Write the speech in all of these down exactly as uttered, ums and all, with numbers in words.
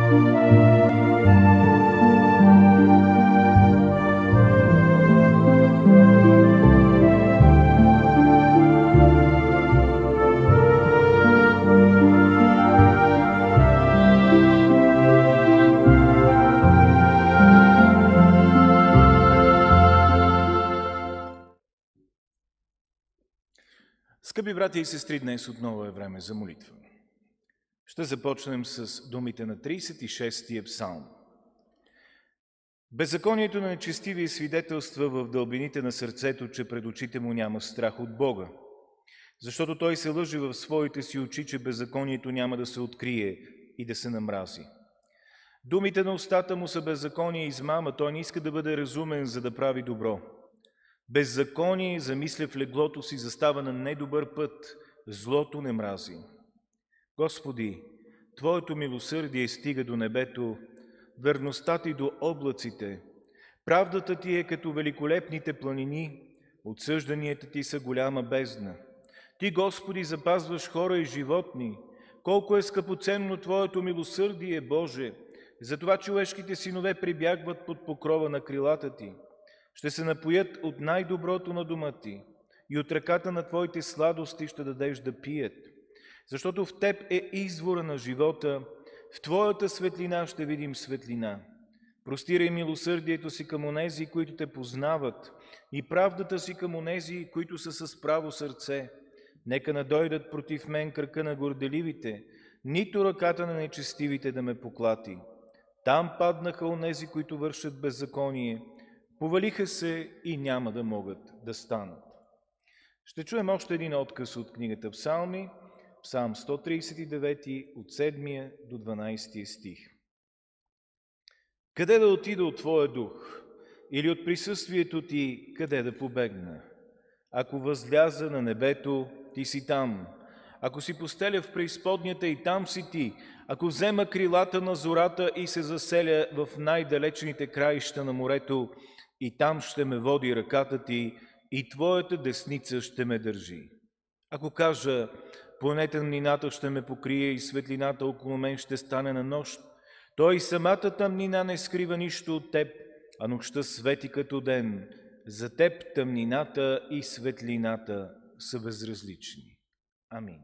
Скъпи брати и сестри, днес отново е време за молитва. Ще започнем с думите на тридесет и шестия псалм. Беззаконието на нечестивия свидетелства в дълбините на сърцето, че пред очите му няма страх от Бога. Защото той се лъже в своите си очи, че беззаконието няма да се открие и да се намрази. Думите на устата му са беззаконие и измама, той не иска да бъде разумен, за да прави добро. Беззаконие замисля в леглото си, застава на недобър път, злото не мрази. Господи, Твоето милосърдие стига до небето, верността Ти до облаците. Правдата Ти е като великолепните планини, отсъжданията Ти са голяма бездна. Ти, Господи, запазваш хора и животни. Колко е скъпоценно Твоето милосърдие, Боже! Затова човешките синове прибягват под покрова на крилата Ти. Ще се напоят от най-доброто на дома Ти и от ръката на Твоите сладости ще дадеш да пият. Защото в Теб е извора на живота, в Твоята светлина ще видим светлина. Простирай милосърдието си към онези, които Те познават, и правдата си към онези, които са с право сърце. Нека надойдат против мен кръка на горделивите, нито ръката на нечестивите да ме поклати. Там паднаха онези, които вършат беззаконие, повалиха се и няма да могат да станат. Ще чуем още един откъс от книгата Псалми, Псалм сто тридесет и девети, от седмия до дванадесетия стих. Къде да отида от Твоя дух, или от присъствието Ти, къде да побегна? Ако възляза на небето, Ти си там. Ако си постеля в преизподнята, и там си Ти. Ако взема крилата на зората и се заселя в най-далечните краища на морето, и там ще ме води ръката Ти, и Твоята десница ще ме държи. Ако кажа, поне тъмнината ще ме покрие и светлината около мен ще стане на нощ, то и самата тъмнина не скрива нищо от Теб, а нощта свети като ден. За Теб тъмнината и светлината са безразлични. Амин.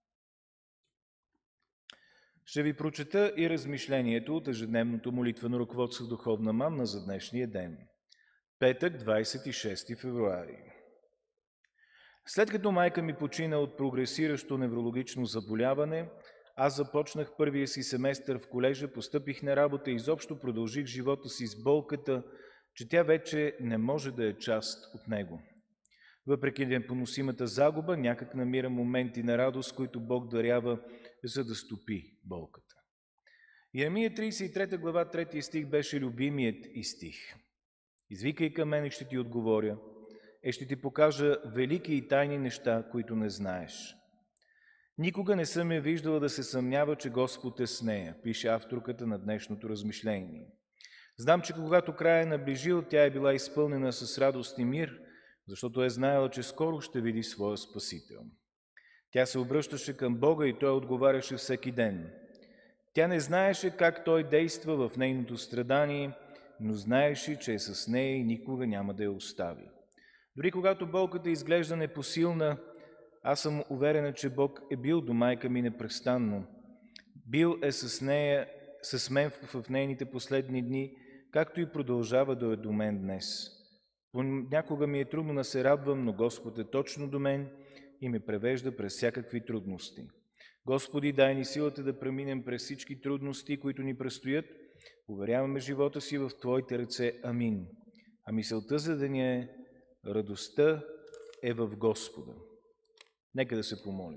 Ще ви прочета и размишлението от ежедневното молитвено ръководство Духовна манна за днешния ден. Петък, двадесет и шести февруари. След като майка ми почина от прогресиращо неврологично заболяване, аз започнах първия си семестър в колежа, постъпих на работа и изобщо продължих живота си с болката, че тя вече не може да е част от него. Въпреки непоносимата загуба, някак намира моменти на радост, които Бог дарява, за да стопи болката. Иеремия тридесет и трета глава, трети стих беше любимият и стих. Извикай към мен и ще ти отговоря, е ще ти покажа велики и тайни неща, които не знаеш. Никога не съм я виждала да се съмнява, че Господ е с нея, пише авторката на днешното размишление. Знам, че когато края е наближил, тя е била изпълнена с радост и мир, защото е знаела, че скоро ще види своя Спасител. Тя се обръщаше към Бога и Той отговаряше всеки ден. Тя не знаеше как Той действа в нейното страдание, но знаеше, че е с нея и никога няма да я остави. Дори когато болката изглежда непосилна, аз съм уверена, че Бог е бил до майка ми непрестанно. Бил е с нея, с мен в нейните последни дни, както и продължава да е до мен днес. Понякога ми е трудно да се радвам, но Господ е точно до мен и ме превежда през всякакви трудности. Господи, дай ни силата да преминем през всички трудности, които ни предстоят. Уверяваме живота си в Твоите ръце. Амин. А мисълта за деня е: радостта е в Господа. Нека да се помолим.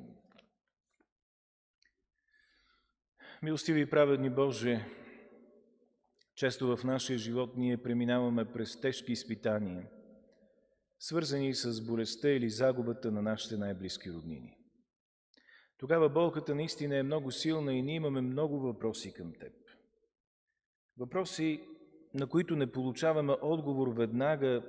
Милостиви и праведни Боже, често в нашия живот ние преминаваме през тежки изпитания, свързани с болестта или загубата на нашите най-близки роднини. Тогава болката наистина е много силна и ние имаме много въпроси към Теб. Въпроси, на които не получаваме отговор веднага,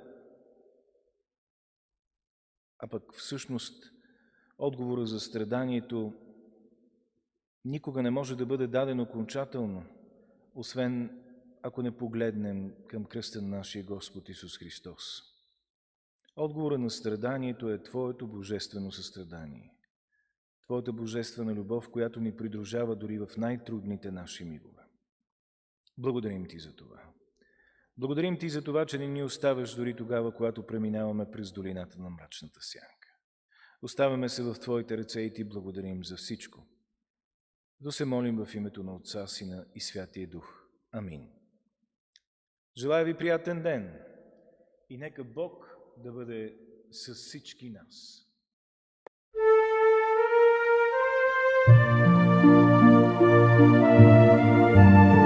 а пък всъщност отговора за страданието никога не може да бъде даден окончателно, освен ако не погледнем към кръста на нашия Господ Исус Христос. Отговорът на страданието е Твоето божествено състрадание. Твоята божествена любов, която ни придружава дори в най-трудните наши мигове. Благодарим Ти за това. Благодарим Ти за това, че не ни оставяш дори тогава, когато преминаваме през долината на мрачната сянка. Оставяме се в Твоите ръце и Ти благодарим за всичко. Да се молим в името на Отца, Сина и Святия Дух. Амин. Желая ви приятен ден и нека Бог да бъде с всички нас. Thank you.